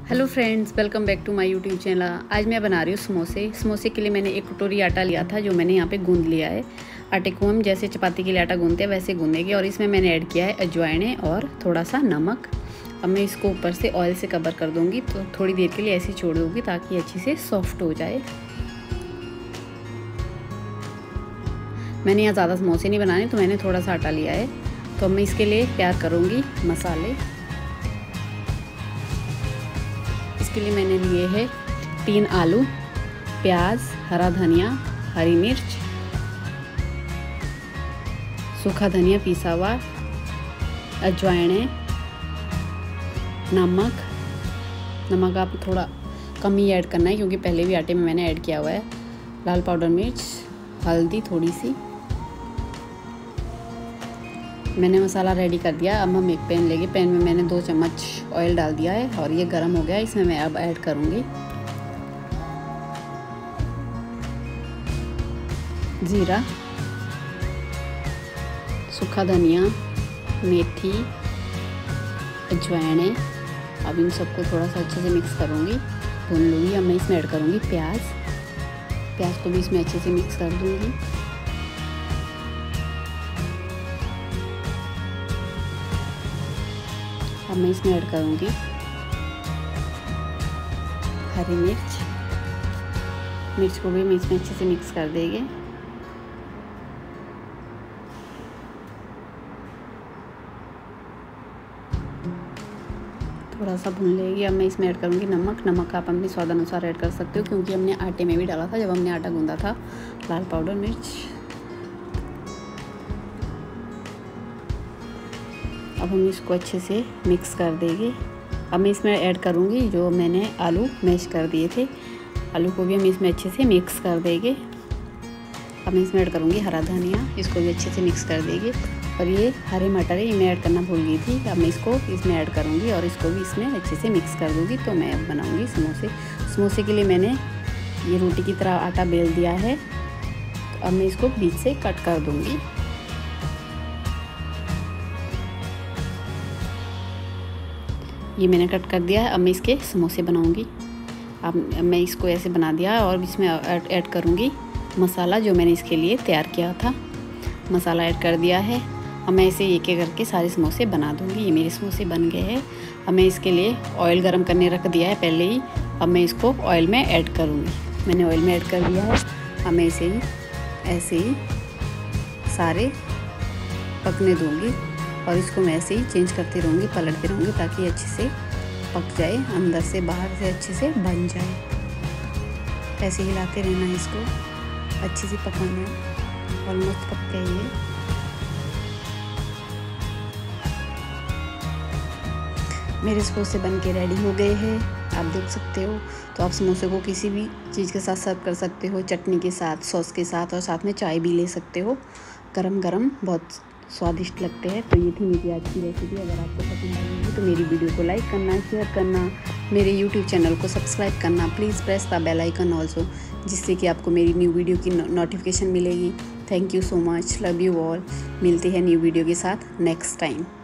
Hello friends, welcome back to my YouTube channel. आज मैं बना रही हूँ समोसे के लिए मैंने एक कटोरी आटा लिया था जो मैंने यहाँ पे गूंद लिया है। आटे को हम जैसे चपाती के लिए आटा गूंदते हैं वैसे गूंदेंगे और इसमें मैंने ऐड किया है अजवाइन और थोड़ा सा नमक। अब मैं इसको ऊपर से ऑयल से कवर कर दूँगी, तो थोड़ी देर के लिए ऐसे छोड़ दूँगी ताकि अच्छे से सॉफ्ट हो जाए। मैंने यहाँ ज़्यादा समोसे नहीं बनाने तो मैंने थोड़ा सा आटा लिया है। तो अब मैं इसके लिए तैयार करूँगी मसाले। इसके लिए मैंने लिए हैं 3 आलू, प्याज, हरा धनिया, हरी मिर्च, सूखा धनिया पिसा हुआ, अजवाइन, नमक आप थोड़ा कम ही ऐड करना है क्योंकि पहले भी आटे में मैंने ऐड किया हुआ है। लाल पाउडर मिर्च, हल्दी थोड़ी सी। मैंने मसाला रेडी कर दिया। अब हम एक पैन लेंगे। पैन में मैंने 2 चम्मच ऑयल डाल दिया है और ये गर्म हो गया। इसमें मैं अब ऐड करूँगी जीरा, सूखा धनिया, मेथी, अजवाइन। अब इन सबको थोड़ा सा अच्छे से मिक्स करूँगी, भून लूँगी। अब मैं इसमें ऐड करूँगी प्याज को भी इसमें अच्छे से मिक्स कर दूँगी। अब मैं इसमें ऐड करूँगी हरी मिर्च को भी मैं इसमें अच्छे से मिक्स कर देंगे। थोड़ा सा भून लेगी। अब मैं इसमें ऐड करूँगी नमक आप अपने स्वाद अनुसार ऐड कर सकते हो क्योंकि हमने आटे में भी डाला था जब हमने आटा गूंदा था। लाल पाउडर मिर्च। अब हम इसको अच्छे से मिक्स कर देंगे। अब मैं इसमें ऐड करूँगी जो मैंने आलू मैश कर दिए थे, आलू को भी हम इसमें अच्छे से मिक्स कर देंगे। अब मैं इसमें ऐड करूँगी हरा धनिया, इसको भी अच्छे से मिक्स कर देंगे। और ये हरे मटर है, ये मैं ऐड करना भूल गई थी। अब मैं इसको इसमें ऐड करूँगी और इसको भी इसमें अच्छे से मिक्स कर दूँगी। तो मैं अब बनाऊँगी समोसे के लिए मैंने ये रोटी की तरह आटा बेल दिया है। तो अब मैं इसको बीच से कट कर दूँगी। ये मैंने कट कर दिया है। अब मैं इसके समोसे बनाऊंगी। अब मैं इसको ऐसे बना दिया और इसमें ऐड करूंगी मसाला जो मैंने इसके लिए तैयार किया था। मसाला ऐड कर दिया है। अब मैं इसे एक एक करके सारे समोसे बना दूंगी। ये मेरे समोसे बन गए हैं। अब मैं इसके लिए ऑयल गरम करने रख दिया है पहले ही। अब मैं इसको ऑयल में ऐड करूँगी। मैंने ऑयल में ऐड कर दिया है। अब मैं इसे ही ऐसे ही सारे पकने दूँगी और इसको मैं ऐसे ही चेंज करती रहूँगी, पलटती रहूँगी ताकि अच्छे से पक जाए, अंदर से बाहर से अच्छे से बन जाए। ऐसे ही हिलाते रहना है, इसको अच्छे से पकाना है। ऑलमोस्ट पक गई है। मेरे समोसे बन के रेडी हो गए हैं, आप देख सकते हो। तो आप समोसे को किसी भी चीज़ के साथ सर्व कर सकते हो, चटनी के साथ, सॉस के साथ और साथ में चाय भी ले सकते हो। गरम गरम बहुत स्वादिष्ट लगते हैं। तो ये थी मेरी आज की रेसिपी। अगर आपको पसंद आई तो मेरी वीडियो को लाइक करना, शेयर करना, मेरे यूट्यूब चैनल को सब्सक्राइब करना। Please press the bell icon also, जिससे कि आपको मेरी न्यू वीडियो की नोटिफिकेशन मिलेगी। Thank you so much, love you all. मिलते हैं न्यू वीडियो के साथ नेक्स्ट टाइम।